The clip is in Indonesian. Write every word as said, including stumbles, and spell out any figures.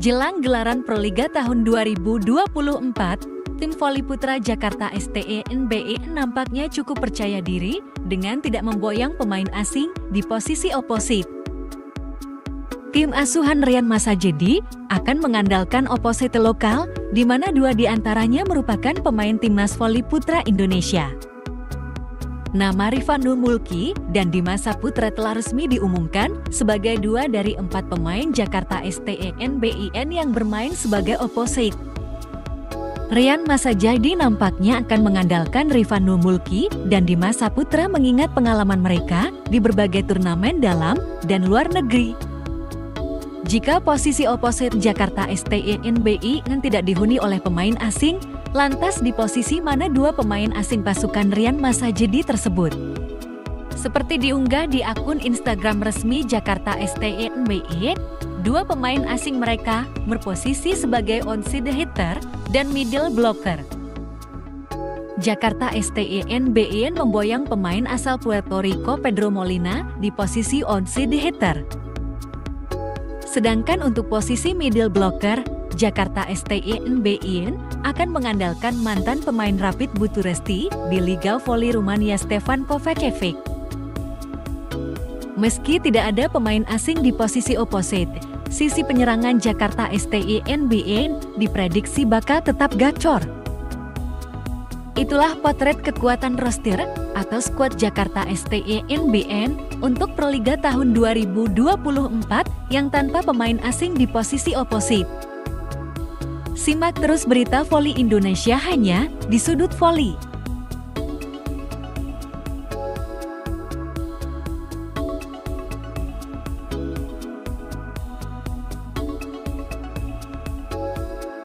Jelang gelaran Proliga tahun dua ribu dua puluh empat, tim voli putra Jakarta S T E N B E nampaknya cukup percaya diri dengan tidak memboyang pemain asing di posisi oposit. Tim asuhan Rian Massajeddi akan mengandalkan oposit lokal, di mana dua di antaranya merupakan pemain timnas voli putra Indonesia. Nama Rifanul Mulki dan Dimas Saputra telah resmi diumumkan sebagai dua dari empat pemain Jakarta S T E N B I N yang bermain sebagai oposit. Rian Massajeddi nampaknya akan mengandalkan Rifanul Mulki dan Dimas Saputra mengingat pengalaman mereka di berbagai turnamen dalam dan luar negeri. Jika posisi oposit Jakarta S T E N B I N tidak dihuni oleh pemain asing, lantas di posisi mana dua pemain asing pasukan Rian Massajeddi tersebut? Seperti diunggah di akun Instagram resmi Jakarta S T E N B I N, dua pemain asing mereka berposisi sebagai onside hitter dan middle blocker. Jakarta S T E N B I N memboyang pemain asal Puerto Rico Pedro Molina di posisi onside hitter. Sedangkan untuk posisi middle blocker, Jakarta S T E N B I N akan mengandalkan mantan pemain Rapid Bucuresti di Liga Voli Rumania Stefan Kovacevic. Meski tidak ada pemain asing di posisi oposit, sisi penyerangan Jakarta S T E N B I N diprediksi bakal tetap gacor. Itulah potret kekuatan roster atau skuad Jakarta S T E N B I N untuk Proliga tahun dua ribu dua puluh empat yang tanpa pemain asing di posisi oposit. Simak terus berita voli Indonesia hanya di Sudut Voli.